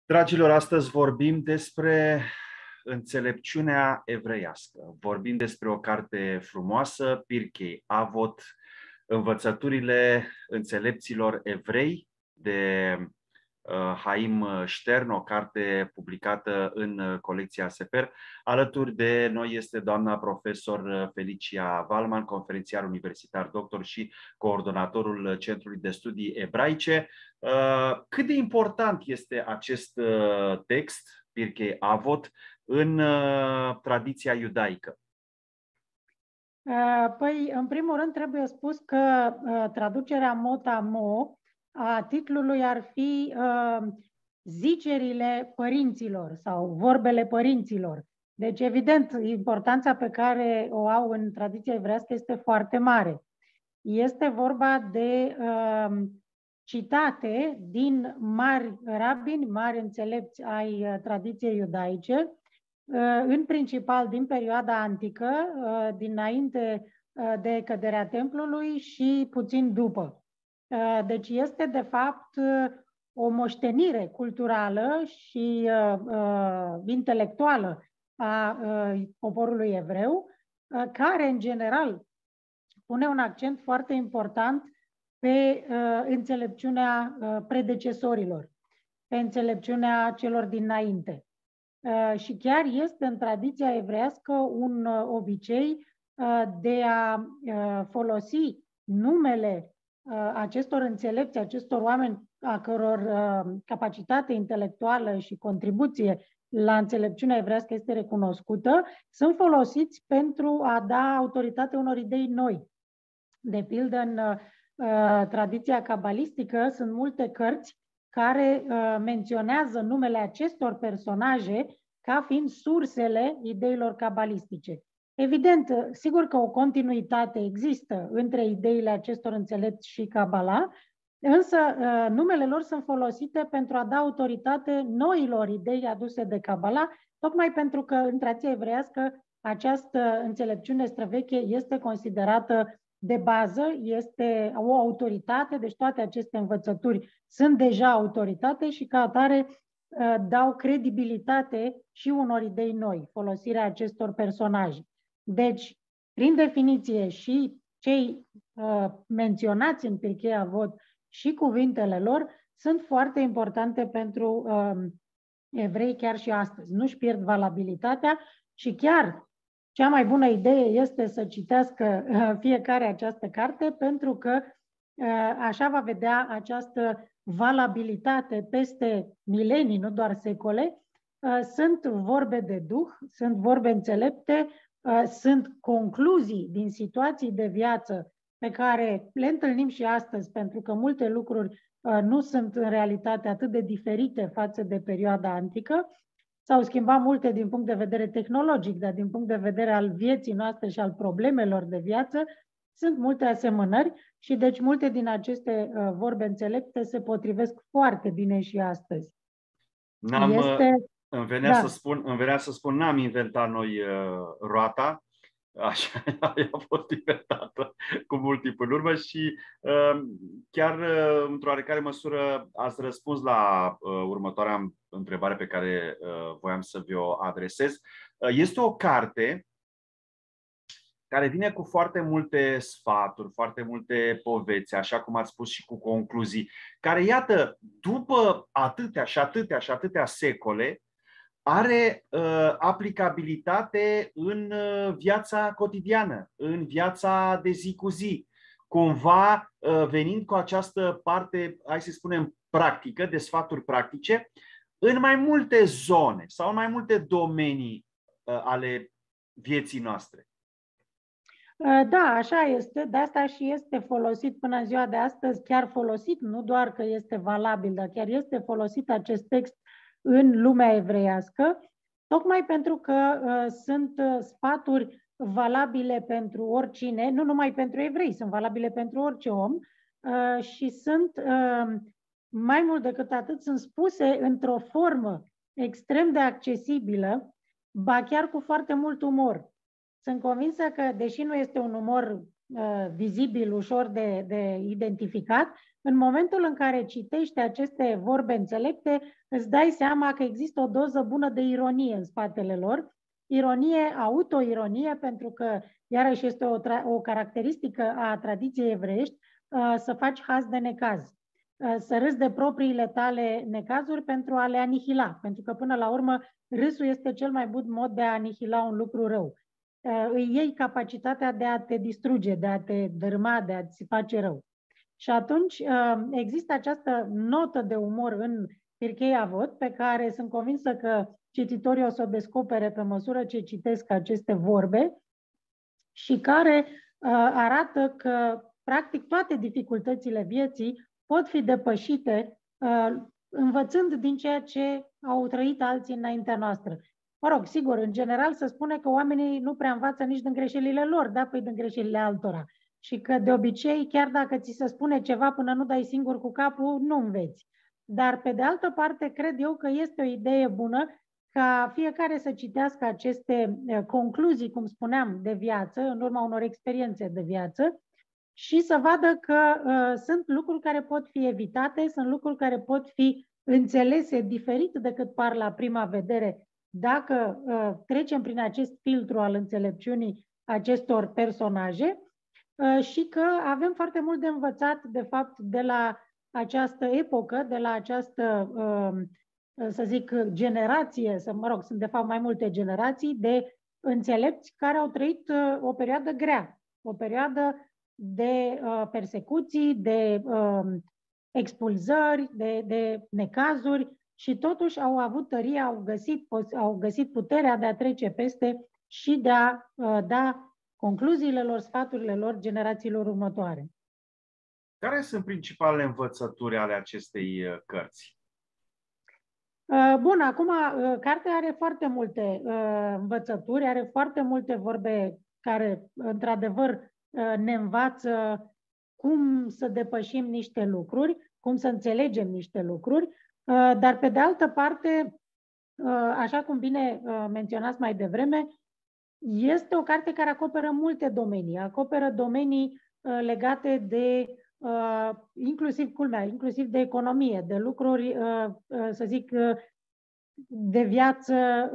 Dragilor, astăzi vorbim despre înțelepciunea evreiască. Vorbim despre o carte frumoasă, Pirkei Avot, învățăturile înțelepților evrei de Haim Stern, o carte publicată în colecția Sefer. Alături de noi este doamna profesor Felicia Valman, conferențiar universitar doctor și coordonatorul Centrului de Studii Ebraice. Cât de important este acest text, Pirkei Avot, în tradiția iudaică? Păi, în primul rând, trebuie spus că traducerea mot-a-mo a titlului ar fi zicerile părinților sau vorbele părinților. Deci, evident, importanța pe care o au în tradiția evrească este foarte mare. Este vorba de citate din mari rabini, mari înțelepți ai tradiției iudaice, în principal din perioada antică, dinainte de căderea templului și puțin după. Deci este, de fapt, o moștenire culturală și intelectuală a poporului evreu, care, în general, pune un accent foarte important pe înțelepciunea predecesorilor, pe înțelepciunea celor dinainte. Și chiar este în tradiția evrească un obicei de a folosi numele acestor înțelepți, acestor oameni a căror capacitate intelectuală și contribuție la înțelepciunea evrească este recunoscută, sunt folosiți pentru a da autoritate unor idei noi. De pildă, în tradiția cabalistică sunt multe cărți care menționează numele acestor personaje ca fiind sursele ideilor cabalistice. Evident, sigur că o continuitate există între ideile acestor înțelepți și Cabala, însă numele lor sunt folosite pentru a da autoritate noilor idei aduse de Cabala, tocmai pentru că în tradiția evreiască această înțelepciune străveche este considerată de bază, este o autoritate, deci toate aceste învățături sunt deja autoritate și ca atare dau credibilitate și unor idei noi, folosirea acestor personaje. Deci, prin definiție, și cei menționați în Pirkei Avot și cuvintele lor sunt foarte importante pentru evrei chiar și astăzi. Nu-și pierd valabilitatea și chiar cea mai bună idee este să citească fiecare această carte, pentru că așa va vedea această valabilitate peste milenii, nu doar secole. Sunt vorbe de duh, sunt vorbe înțelepte, sunt concluzii din situații de viață pe care le întâlnim și astăzi, pentru că multe lucruri nu sunt în realitate atât de diferite față de perioada antică. S-au schimbat multe din punct de vedere tehnologic, dar din punct de vedere al vieții noastre și al problemelor de viață, sunt multe asemănări și deci multe din aceste vorbe înțelepte se potrivesc foarte bine și astăzi. Îmi venea să spun, n-am inventat noi roata, așa a fost inventată cu mult timp în urmă și chiar într-o oarecare măsură ați răspuns la următoarea întrebare pe care voiam să vi-o adresez. Este o carte care vine cu foarte multe sfaturi, foarte multe poveți, așa cum ați spus, și cu concluzii, care, iată, după atâtea și atâtea și atâtea secole, are aplicabilitate în viața cotidiană, în viața de zi cu zi, cumva venind cu această parte, hai să spunem, practică, de sfaturi practice, în mai multe zone sau în mai multe domenii ale vieții noastre. Da, așa este. De asta și este folosit până în ziua de astăzi, chiar folosit, nu doar că este valabil, dar chiar este folosit acest text în lumea evreiască, tocmai pentru că sunt sfaturi valabile pentru oricine, nu numai pentru evrei, sunt valabile pentru orice om și sunt, mai mult decât atât, sunt spuse într-o formă extrem de accesibilă, ba chiar cu foarte mult umor. Sunt convinsă că, deși nu este un umor vizibil, ușor de identificat, în momentul în care citești aceste vorbe înțelepte, îți dai seama că există o doză bună de ironie în spatele lor, ironie, autoironie, pentru că, iarăși, este o caracteristică a tradiției evreiești, să faci haz de necaz, să râzi de propriile tale necazuri pentru a le anihila, pentru că, până la urmă, râsul este cel mai bun mod de a anihila un lucru rău. Îi iei capacitatea de a te distruge, de a te dărâma, de a-ți face rău. Și atunci există această notă de umor în Pirkei Avot, pe care sunt convinsă că cititorii o să o descopere pe măsură ce citesc aceste vorbe și care arată că, practic, toate dificultățile vieții pot fi depășite învățând din ceea ce au trăit alții înaintea noastră. Mă rog, sigur, în general se spune că oamenii nu prea învață nici din greșelile lor, da, păi din greșelile altora. Și că, de obicei, chiar dacă ți se spune ceva până nu dai singur cu capul, nu înveți. Dar, pe de altă parte, cred eu că este o idee bună ca fiecare să citească aceste concluzii, cum spuneam, de viață, în urma unor experiențe de viață, și să vadă că sunt lucruri care pot fi evitate, sunt lucruri care pot fi înțelese diferit decât par la prima vedere, dacă trecem prin acest filtru al înțelepciunii acestor personaje, și că avem foarte mult de învățat, de fapt, de la această epocă, de la această, să zic, generație, sunt de fapt mai multe generații de înțelepți care au trăit o perioadă grea, o perioadă de persecuții, de expulzări, de necazuri, și totuși au avut tăria, au găsit puterea de a trece peste și de a da concluziile lor, sfaturile lor generațiilor următoare. Care sunt principalele învățături ale acestei cărți? Bun, acum, cartea are foarte multe învățături, are foarte multe vorbe care, într-adevăr, ne învață cum să depășim niște lucruri, cum să înțelegem niște lucruri, dar, pe de altă parte, așa cum bine menționați mai devreme, este o carte care acoperă multe domenii, acoperă domenii legate de, inclusiv, culmea, inclusiv de economie, de lucruri, să zic, de viață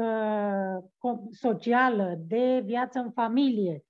socială, de viață în familie,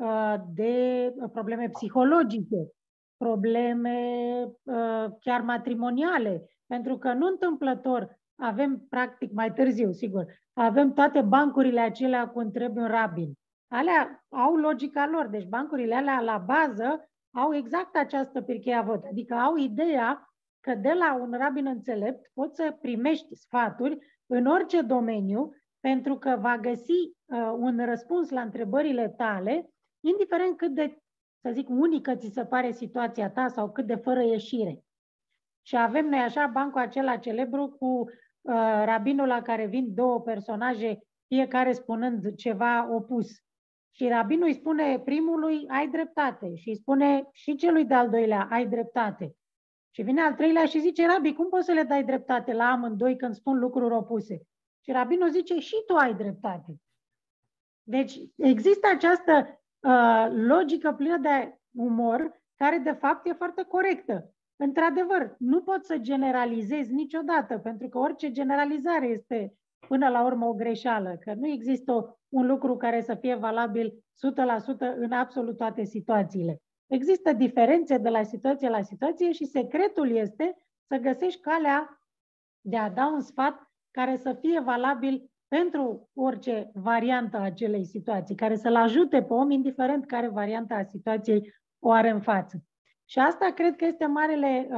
de probleme psihologice, probleme chiar matrimoniale, pentru că nu întâmplător avem, practic, mai târziu, sigur, avem toate bancurile acelea cu întreb un rabin. Alea au logica lor, deci bancurile alea la bază au exact această Pirkei Avot, adică au ideea că de la un rabin înțelept poți să primești sfaturi în orice domeniu, pentru că va găsi un răspuns la întrebările tale, indiferent cât de, să zic, unică ți se pare situația ta sau cât de fără ieșire. Și avem noi așa bancul acela celebru cu rabinul la care vin două personaje, fiecare spunând ceva opus. Și rabinul îi spune primului, ai dreptate, și îi spune și celui de-al doilea, ai dreptate. Și vine al treilea și zice, Rabi, cum poți să le dai dreptate la amândoi când spun lucruri opuse? Și rabinul zice, și tu ai dreptate. Deci există această logică plină de umor, care de fapt e foarte corectă. Într-adevăr, nu poți să generalizezi niciodată, pentru că orice generalizare este până la urmă o greșeală, că nu există un lucru care să fie valabil 100% în absolut toate situațiile. Există diferențe de la situație la situație și secretul este să găsești calea de a da un sfat care să fie valabil pentru orice variantă a acelei situații, care să-l ajute pe om, indiferent care variantă a situației o are în față. Și asta cred că este marele,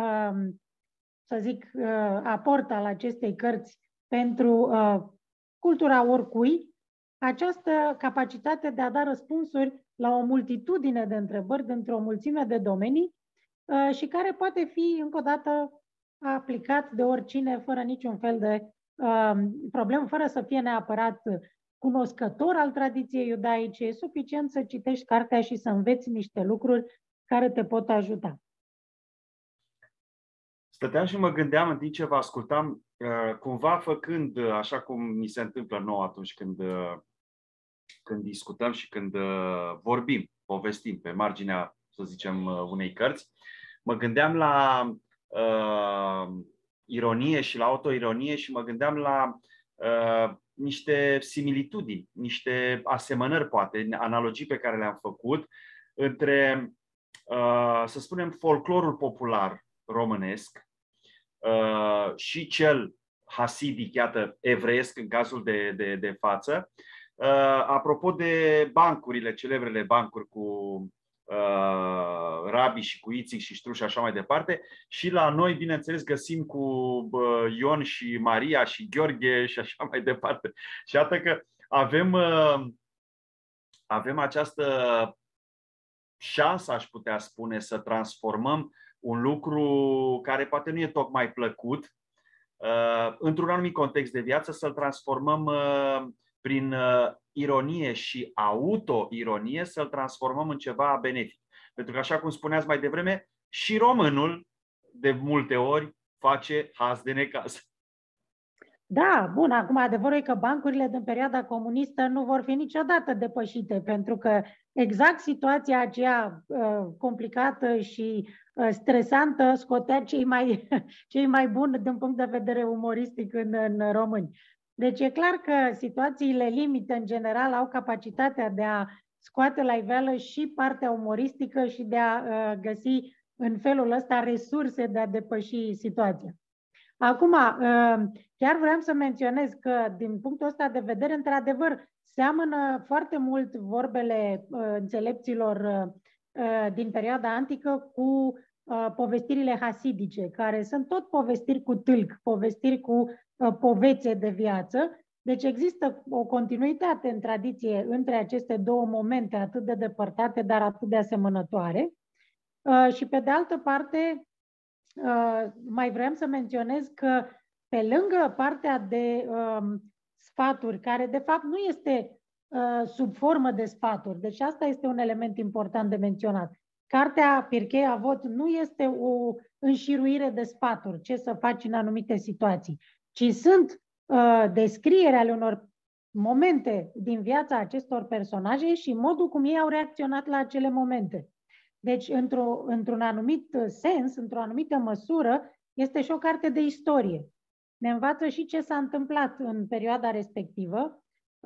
să zic, aport al acestei cărți pentru cultura oricui, această capacitate de a da răspunsuri la o multitudine de întrebări dintr-o mulțime de domenii și care poate fi, încă o dată, aplicat de oricine, fără niciun fel de problemă, fără să fie neapărat cunoscător al tradiției iudaice. E suficient să citești cartea și să înveți niște lucruri care te pot ajuta. Stăteam și mă gândeam în timp ce vă ascultam, cumva făcând, așa cum mi se întâmplă nouă atunci când discutăm și când vorbim, povestim pe marginea, să zicem, unei cărți, mă gândeam la ironie și la autoironie și mă gândeam la niște similitudini, niște asemănări, poate, analogii pe care le-am făcut între, să spunem, folclorul popular românesc și cel hasidic, iată, evreiesc în cazul de față. Apropo de bancurile, celebrele bancuri cu Rabi și cu Ițic și Struș și așa mai departe, și la noi, bineînțeles, găsim cu Ion și Maria și Gheorghe și așa mai departe. Și iată că avem această șansă, aș putea spune, să transformăm un lucru care poate nu e tocmai plăcut într-un anumit context de viață, să-l transformăm prin ironie și autoironie, să-l transformăm în ceva benefic. Pentru că, așa cum spuneați mai devreme, și românul de multe ori face haz de necaz. Da, bun, acum adevărul e că bancurile din perioada comunistă nu vor fi niciodată depășite, pentru că exact situația aceea complicată și stresantă scotea cei mai buni din punct de vedere umoristic în români. Deci e clar că situațiile limite în general au capacitatea de a scoate la iveală și partea umoristică și de a găsi în felul ăsta resurse de a depăși situația. Acum, chiar vreau să menționez că, din punctul ăsta de vedere, într-adevăr, seamănă foarte mult vorbele înțelepților din perioada antică cu povestirile hasidice, care sunt tot povestiri cu tâlc, povestiri cu povețe de viață. Deci există o continuitate în tradiție între aceste două momente atât de depărtate, dar atât de asemănătoare. Și pe de altă parte, mai vreau să menționez că pe lângă partea de sfaturi, care de fapt nu este sub formă de sfaturi, deci asta este un element important de menționat. Cartea Pirkei Avot nu este o înșiruire de sfaturi, ce să faci în anumite situații, ci sunt descriere ale unor momente din viața acestor personaje și modul cum ei au reacționat la acele momente. Deci, într-un anumit sens, într-o anumită măsură, este și o carte de istorie. Ne învață și ce s-a întâmplat în perioada respectivă,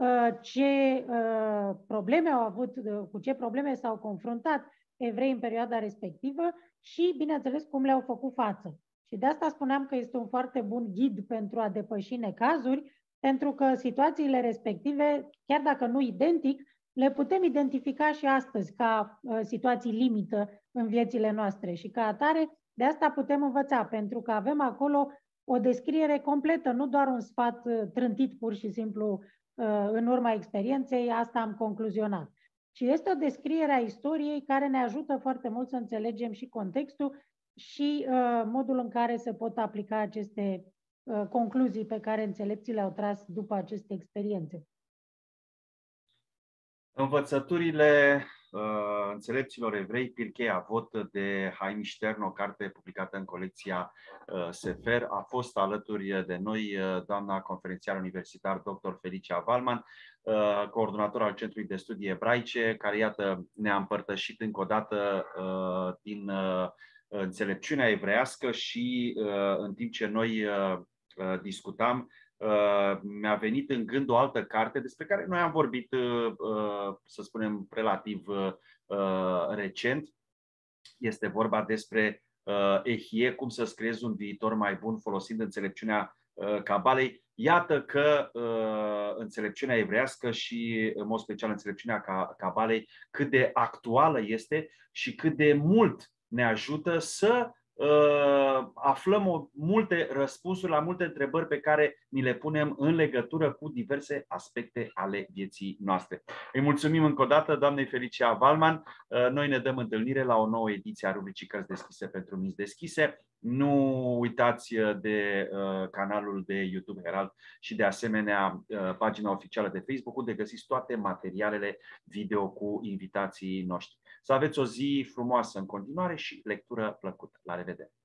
ce probleme au avut, cu ce probleme s-au confruntat evrei în perioada respectivă și, bineînțeles, cum le-au făcut față. Și de asta spuneam că este un foarte bun ghid pentru a depăși necazuri, pentru că situațiile respective, chiar dacă nu identic, le putem identifica și astăzi ca situații limită în viețile noastre și ca atare de asta putem învăța, pentru că avem acolo o descriere completă, nu doar un sfat trântit pur și simplu în urma experienței, asta am concluzionat. Și este o descriere a istoriei care ne ajută foarte mult să înțelegem și contextul și modul în care se pot aplica aceste concluzii pe care înțelepții le-au tras după aceste experiențe. Învățăturile înțelepților evrei, Pirkei Avot, de Haim Stern, o carte publicată în colecția Sefer. A fost alături de noi doamna conferențiar universitar dr. Felicia Wallman, coordonator al Centrului de Studii Ebraice, care, iată, ne-a împărtășit încă o dată din înțelepciunea evreiască și în timp ce noi discutam, mi-a venit în gând o altă carte despre care noi am vorbit, să spunem, relativ recent. Este vorba despre Ehie, cum să-ți creezi un viitor mai bun folosind înțelepciunea Cabalei. Iată că înțelepciunea evreiască și, în mod special, înțelepciunea Cabalei, cât de actuală este și cât de mult ne ajută să aflăm multe răspunsuri la multe întrebări pe care ni le punem în legătură cu diverse aspecte ale vieții noastre. Îi mulțumim încă o dată doamnei Felicia Wallman. Noi ne dăm întâlnire la o nouă ediție a rubricii Cărți deschise pentru minți deschise. Nu uitați de canalul de YouTube Herald și de asemenea pagina oficială de Facebook, unde găsiți toate materialele video cu invitații noștri. Să aveți o zi frumoasă în continuare și lectură plăcută. La revedere!